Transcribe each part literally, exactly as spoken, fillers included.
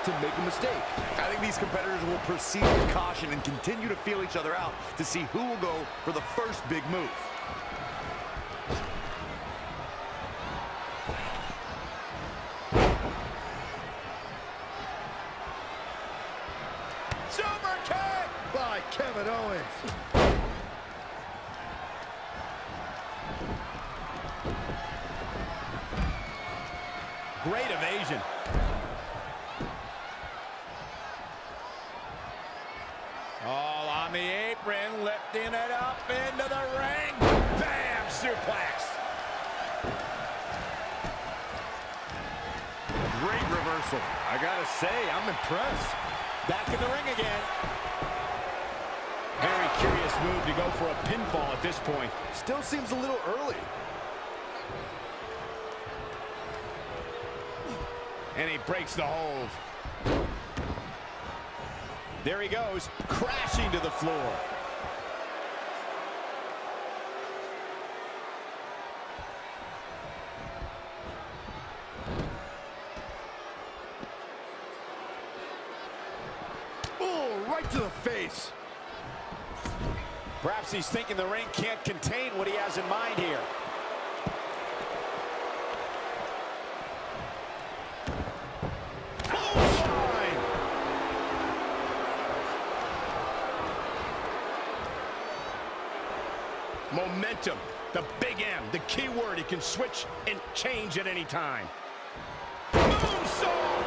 to make a mistake. I think these competitors will proceed with caution and continue to feel each other out to see who will go for the first big move. Super kick by Kevin Owens. Great evasion. All on the apron, lifting it up into the ring. Bam! Suplex. Great reversal. I gotta say, I'm impressed. Back in the ring again. Very curious move to go for a pinfall at this point. Still seems a little early. And he breaks the hold. There he goes, crashing to the floor. Oh, right to the face. Perhaps he's thinking the ring can't contain what he has in mind here. Momentum, the big M, the key word. He can switch and change at any time. Moonsault!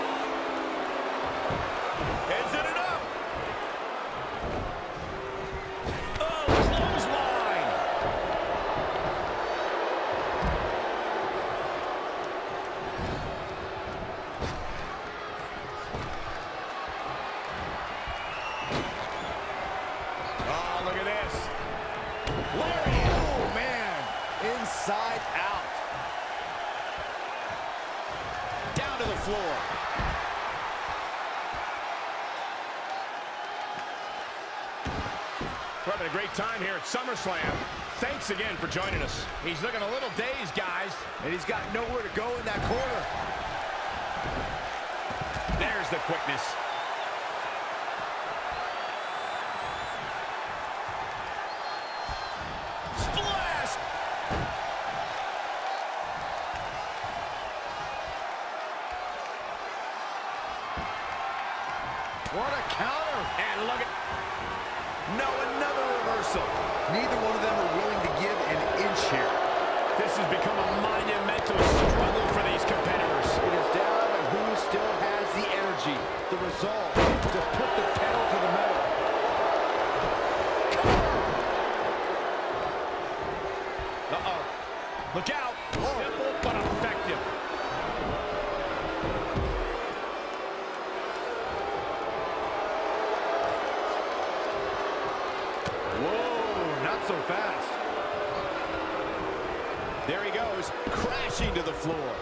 Is it enough? Oh, clothesline! Oh, look at this. Larry, oh man, Inside out. down to the floor. We're having a great time here at SummerSlam. Thanks again for joining us. He's looking a little dazed, guys. And he's got nowhere to go in that corner. There's the quickness. Splash! What a counter. And look at... No, another reversal. Neither one of them are willing to give an inch here. This has become a monumental struggle for these competitors. It is down to who still has the energy, the resolve to put the pedal to the metal. Uh-oh. Look out. Simple but effective. Whoa, not so fast. There he goes, crashing to the floor.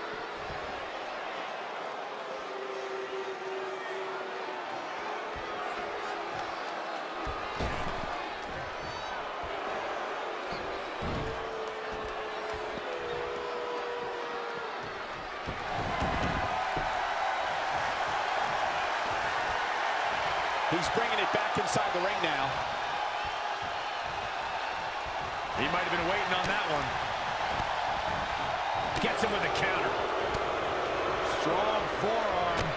He's bringing it back inside the ring now. He might have been waiting on that one. Gets him with a counter. Strong forearm.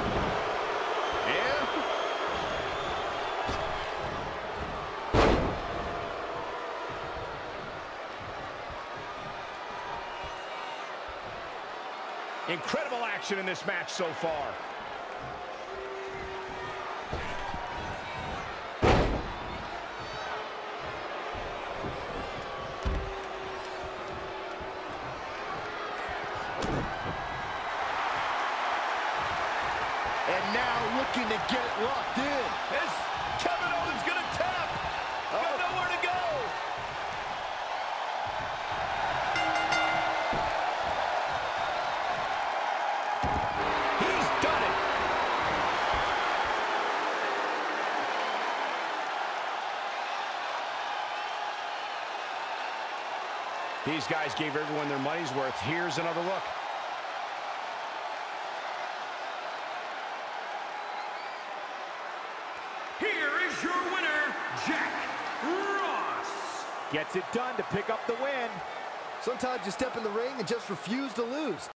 And incredible action in this match so far. And now looking to get it locked in. Is Kevin Owens gonna tap? Oh. Got nowhere to go. He's done it. These guys gave everyone their money's worth. Here's another look. here is your winner, Jack Ross. Gets it done to pick up the win. Sometimes you step in the ring and just refuse to lose.